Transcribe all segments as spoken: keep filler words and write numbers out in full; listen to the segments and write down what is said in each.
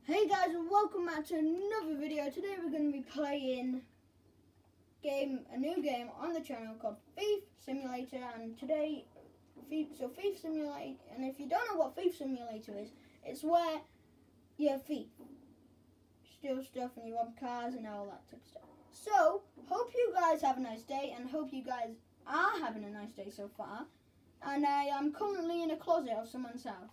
Hey guys, and welcome back to another video. Today we're going to be playing game a new game on the channel called Thief Simulator, and today Thief, so Thief Simulator, and if you don't know what Thief Simulator is, it's where you're a thief, steal stuff and you rob cars and all that type of stuff. So hope you guys have a nice day, and hope you guys are having a nice day so far. And I am currently in a closet of someone's house.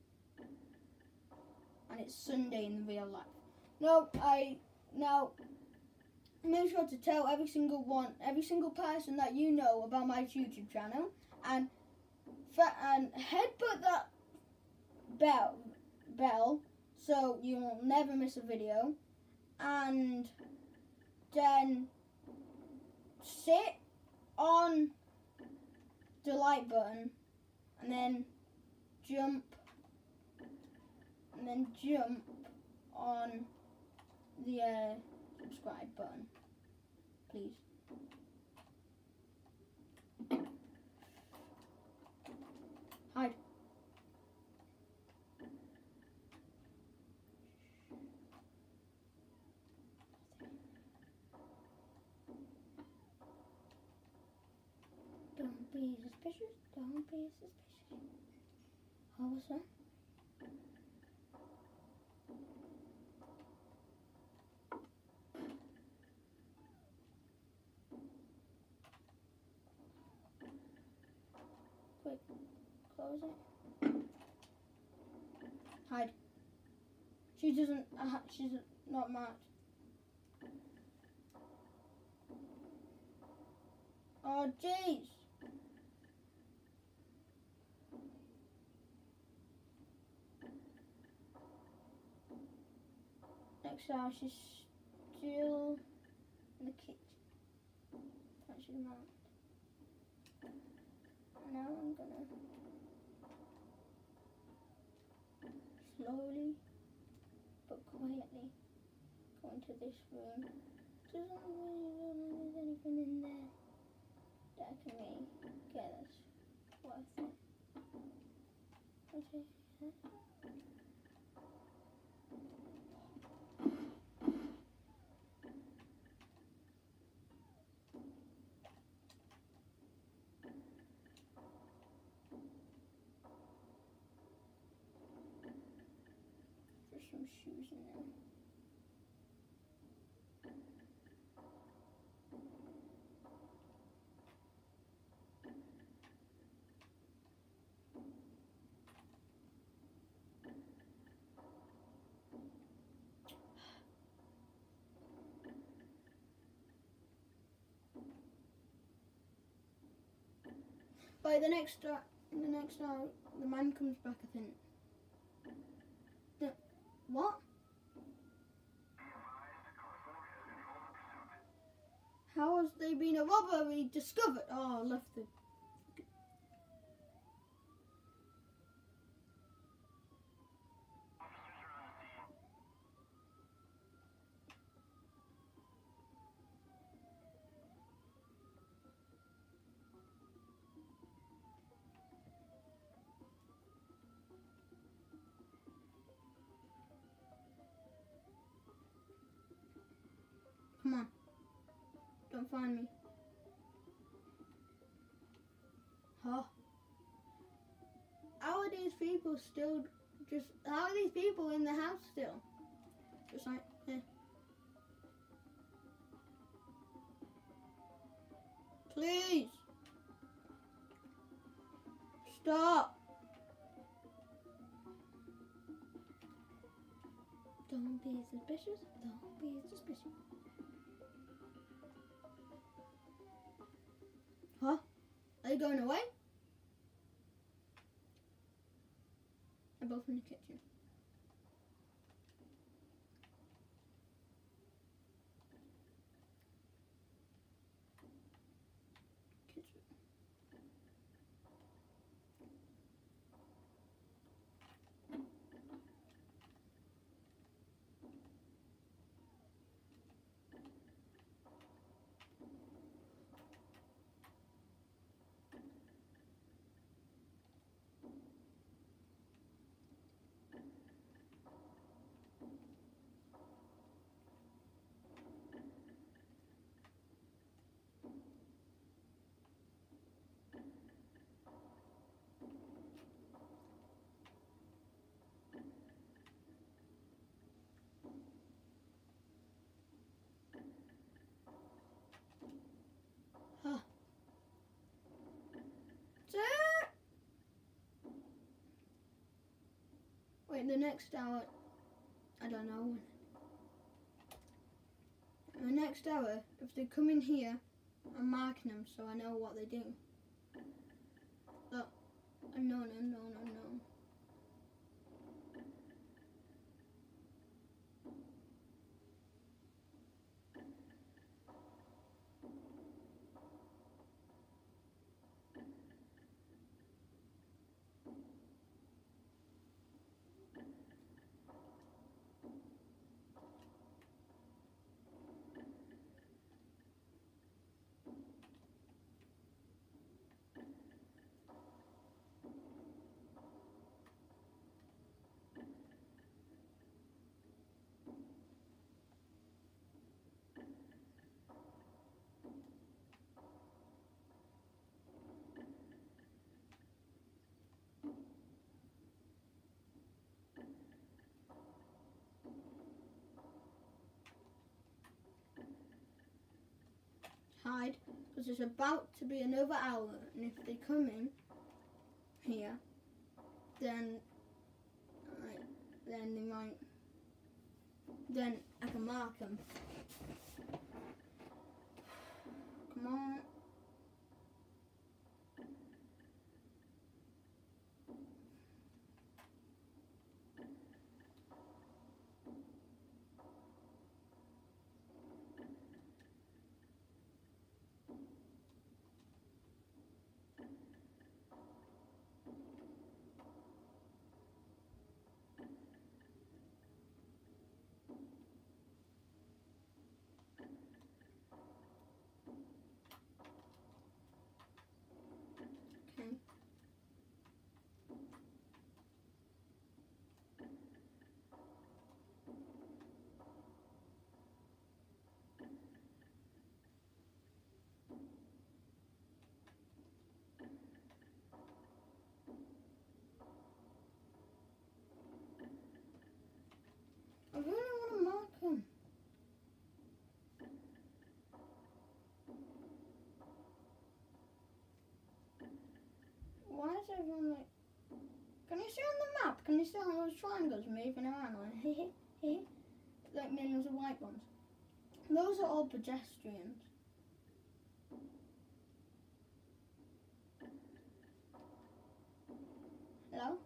And it's Sunday in real life. No, I now make sure to tell every single one, every single person that you know about my YouTube channel, and and headbutt that bell bell so you will never miss a video, and then sit on the like button, and then jump. And then jump on the uh, subscribe button, please. Hide. Don't be suspicious. Don't be suspicious. Oh, what's that? Quick, close it. Hide. She doesn't. Uh, she's not marked. Oh, jeez. Next hour, she's still in the kitchen. That she's marked. Now I'm gonna slowly but quietly go into this room. Doesn't really look like there's anything in there that can really get us worth it. Okay. Some shoes in there. By the next uh, the next hour, the man comes back, I think. The, what? How has they been a robbery discovered? Oh, I left the. Come on. Don't find me. Huh? How are these people still just, how are these people in the house still? Just like, yeah. Please. Stop. Don't be suspicious. Don't be suspicious. Huh? Are they going away? They're both in the kitchen. Kitchen. Wait, the next hour, I don't know. The next hour, if they come in here, I'm marking them so I know what they do. Look, oh, no, no, no, no, no. Hide, because it's about to be another hour, and if they come in here, then right, then they might, then I can mark them. Come on. I really want to mark them. Why is everyone like... Can you see on the map? Can you see how those triangles moving around? Like, like millions of white ones. Those are all pedestrians. Hello?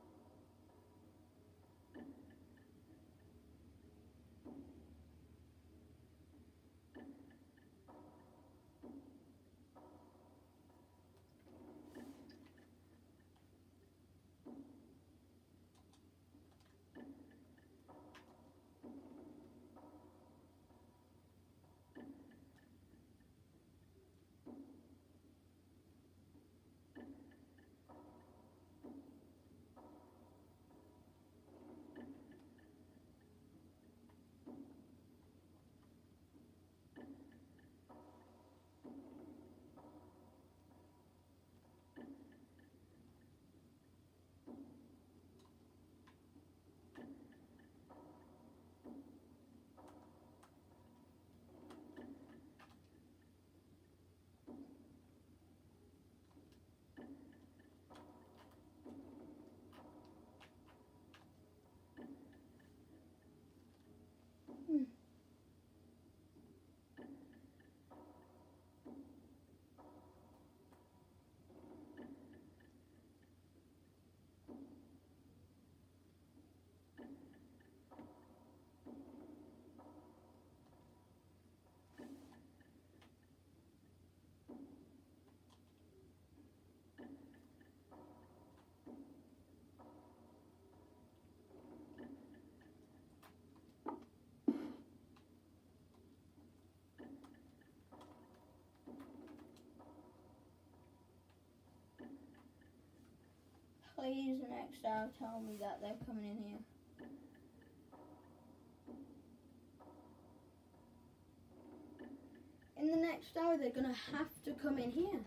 Hmm. Please, the next hour, tell me that they're coming in here. In the next hour, they're going to have to come in here.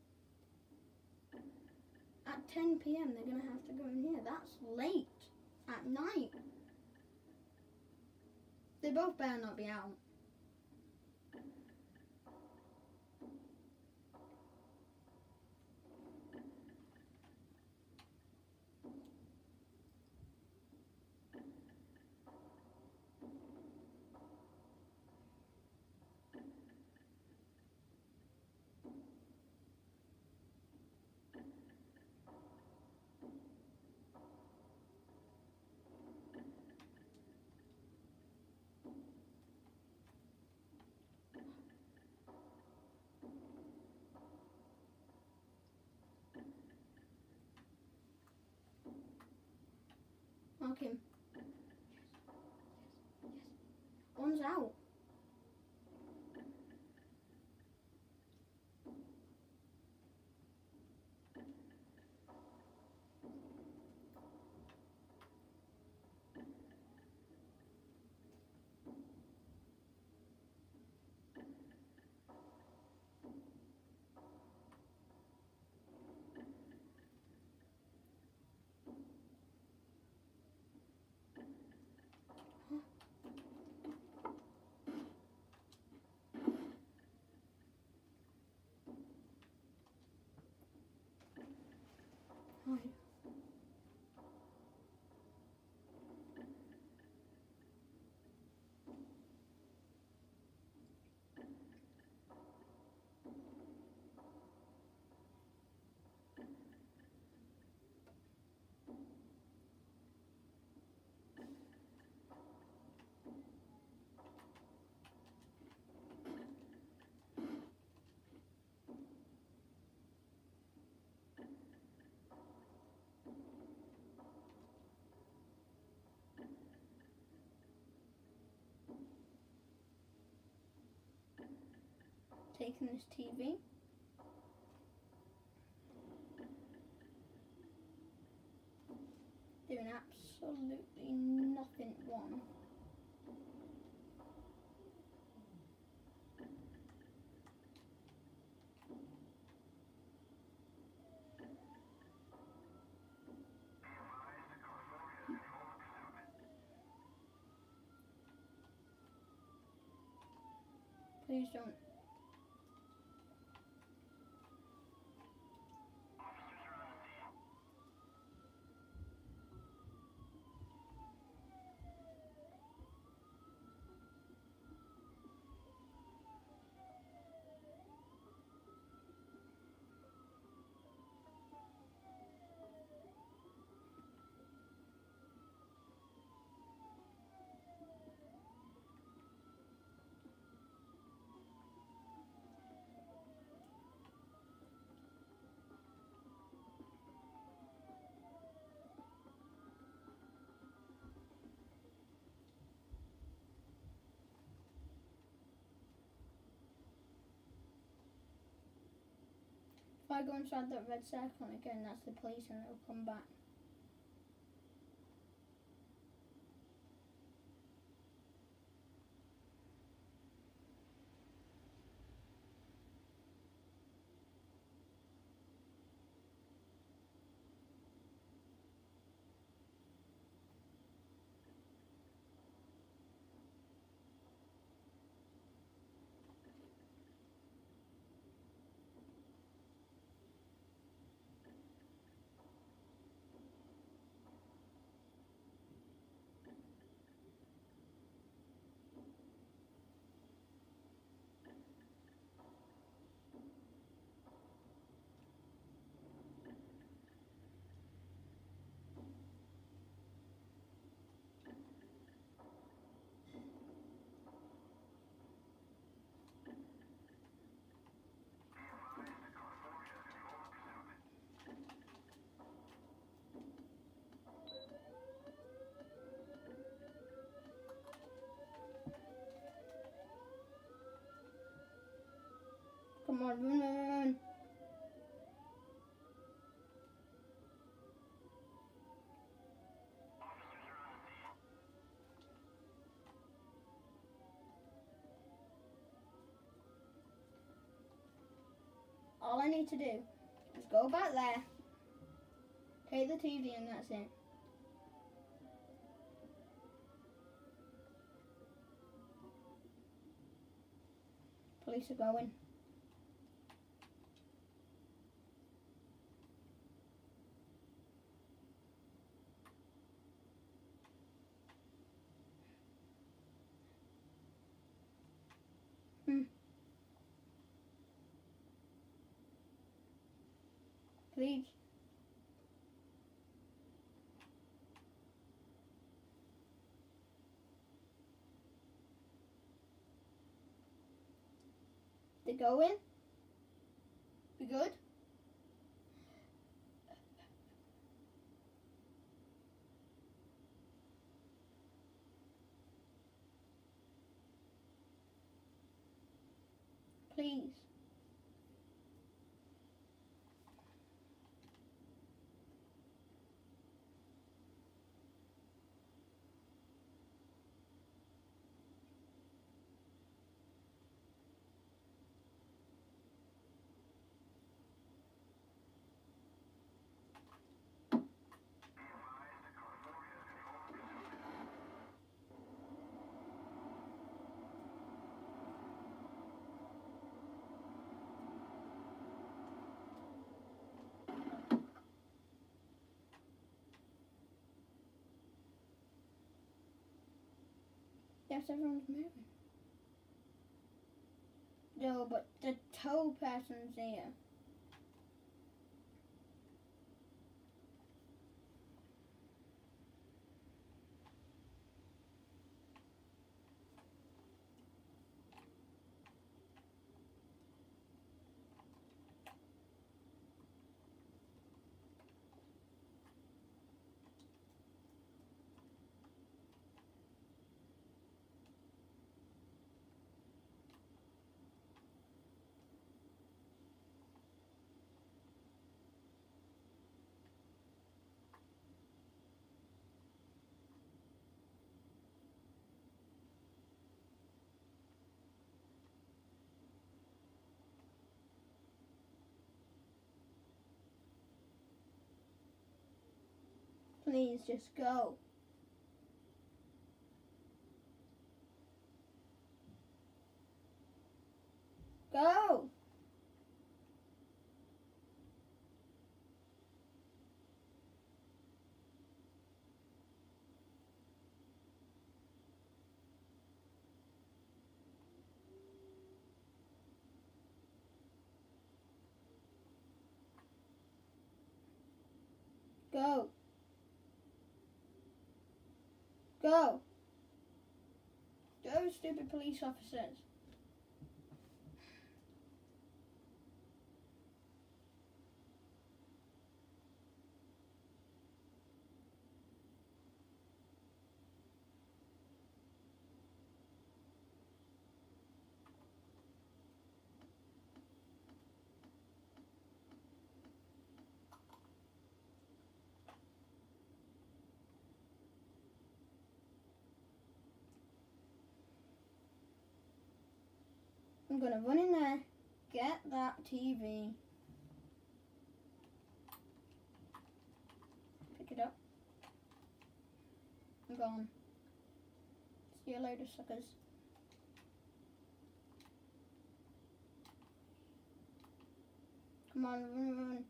At ten p m, they're going to have to go in here. That's late at night. They both better not be out. Mark him. One's out. Hi. Taking this T V. Doing absolutely nothing wrong. Please don't. If I go inside that red circle again, that's the police and they'll come back. Come on, run, run, run. All I need to do is go back there, take the T V and that's it. Police are going. Hmm. Please. They going? We good? please. Yes, everyone's moving. No, but the toe person's here. Please just go. Go. Go. Go. Those stupid police officers. I'm gonna run in there, get that T V, pick it up, I'm gone. See you later, suckers. Come on, run, run.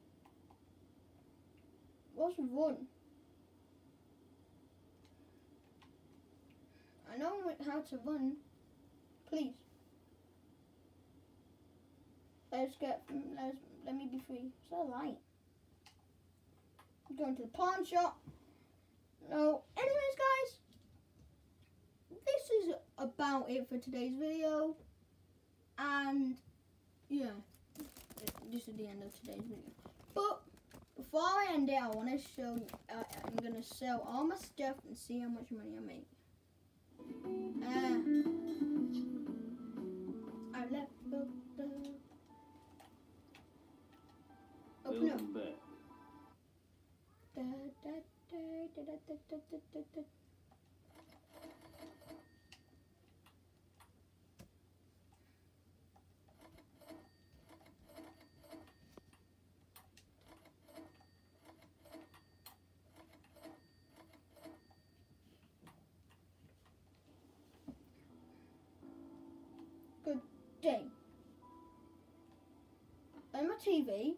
What's run? I know how to run. Please. Let's get, let's, let me be free. It's so light. I'm going to the pawn shop. No, anyways guys, this is about it for today's video. And yeah, this is the end of today's video. But before I end it, I want to show, uh, I'm going to sell all my stuff and see how much money I make. Uh, I left the... Open up. Da, da, da, da, da, da, da, da, da. Good day. On my T V.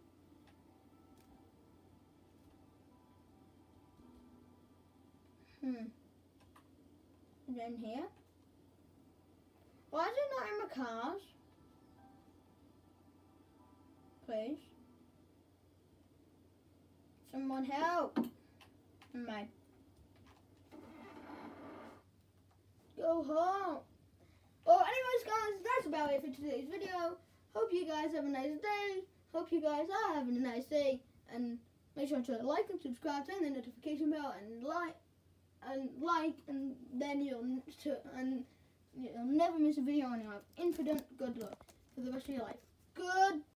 Hmm. And then here. Why is it not in my cars? Please. Someone help. My. Go home. Well, anyways, guys, that's about it for today's video. Hope you guys have a nice day. Hope you guys are having a nice day. And make sure to like and subscribe, turn the notification bell, and like, and like, and then you'll to, and you'll never miss a video. And you'll have infinite good luck. for the rest of your life. Good.